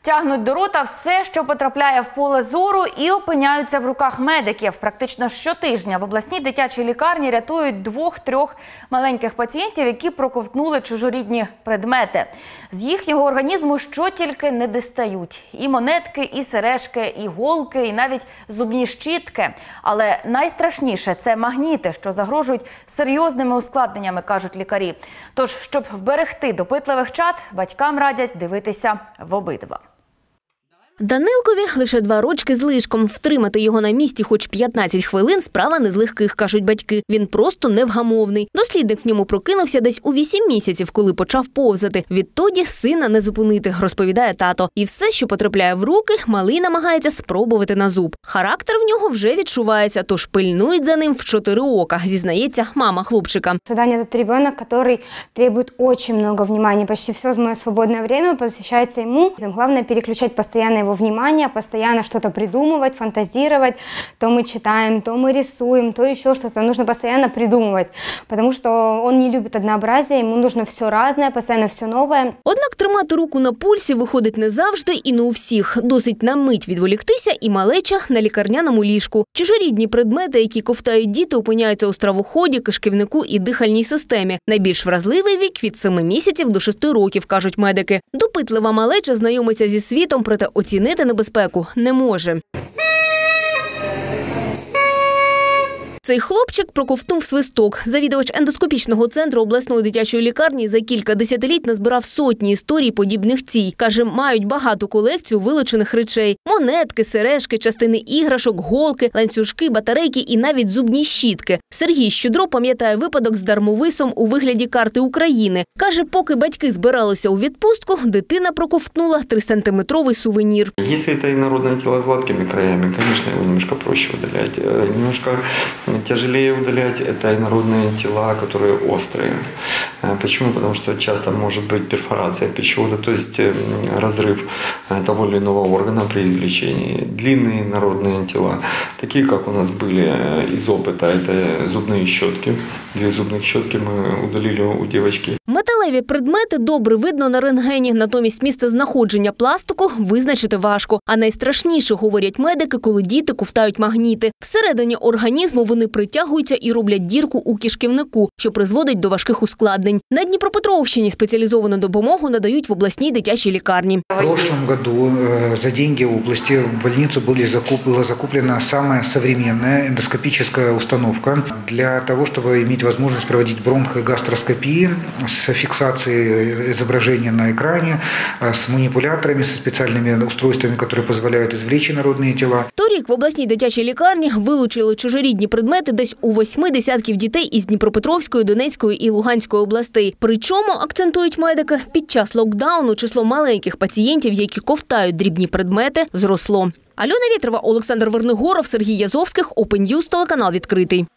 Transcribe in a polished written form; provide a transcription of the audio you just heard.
Тягнуть до рота все, що потрапляє в поле зору, і опиняються в руках медиків. Практично щотижня в обласній дитячій лікарні рятують 2-3 маленьких пацієнтів, які проковтнули чужорідні предмети. З їхнього організму що тільки не дістають. І монетки, і сережки, і голки, і навіть зубні щітки. Але найстрашніше – це магніти, що загрожують серйозними ускладненнями, кажуть лікарі. Тож, щоб вберегти допитливих чад, батькам радять дивитися в обидва. Данилкові лише 2 рочки з лишком. Втримати його на місці хоч 15 хвилин – справа не з легких, кажуть батьки. Він просто невгамовний. Дослідник в ньому прокинувся десь у 8 місяців, коли почав повзати. Відтоді сина не зупинити, розповідає тато. І все, що потрапляє в руки, малий намагається спробувати на зуб. Характер в нього вже відчувається, тож пильнують за ним в 4 ока, зізнається мама хлопчика. Задание – это ребенок, который требует очень много внимания. Почти все мое свободное время посвящается ему. Главное переключать постоянно его внимание, постоянно что-то придумывать, фантазировать. То мы читаем, то мы рисуем, то еще что-то. Нужно постоянно придумывать, потому что он не любит однообразие, ему нужно все разное, постоянно все новое. Однак тримати руку на пульсі виходить не завжди і не у всіх. Досить на мить відволіктися і малеча на лікарняному ліжку. Чужорідні предмети, які ковтають діти, опиняються у стравоході, кишківнику і дихальній системі. Найбільш вразливий вік – від 7 місяців до 6 років, кажуть медики. Допитлива малеча знайомиться зі світом, проте оцінити небезпеку не може. Цей хлопчик проковтнув свисток. Завідувач ендоскопічного центру обласної дитячої лікарні за кілька десятиліть назбирав сотні історій подібних цій. Каже, мають багату колекцію вилучених речей. Монетки, сережки, частини іграшок, голки, ланцюжки, батарейки і навіть зубні щітки. Сергій Щудро пам'ятає випадок з дармовисом у вигляді карти України. Каже, поки батьки збиралися у відпустку, дитина проковтнула 3-сантиметровий сувенір. Якщо це інородне тіло з гладкими краями, звісно, його немножко проще видаляти. Немножко тяжелее удалять это инородные тела, которые острые. Почему? Потому что часто может быть перфорация пищевода, то есть разрыв того или иного органа при извлечении. Длинные инородные тела, такие как у нас были из опыта, это зубные щетки. 2 зубных щетки мы удалили у девочки. Металеві предмети добре видно на рентгені, натомість місце знаходження пластику визначити важко. А найстрашніше, говорять медики, коли діти ковтають магніти. Всередині організму вони притягуються і роблять дірку у кишківнику, що призводить до важких ускладнень. На Дніпропетровщині спеціалізовану допомогу надають в обласній дитячій лікарні. В прошлом году за деньги области в больницу была закуплена самая современная эндоскопическая установка для того, чтобы иметь возможность проводить бронхогастроскопии с фиксацией изображения на экране, с манипуляторами, со специальными устройствами, которые позволяют извлечь инородные тела. Торік в обласній дитячій лікарні вилучили чужорідні предмети десь у 8 десятків дітей із Дніпропетровської, Донецької і Луганської областей. Причому, акцентують медики, під час локдауну число маленьких пацієнтів, які ковтають дрібні предмети, зросло. Альона Вєтрова, Олександр Вернигоров, Сергій Язовських, Open News, телеканал «Відкритий».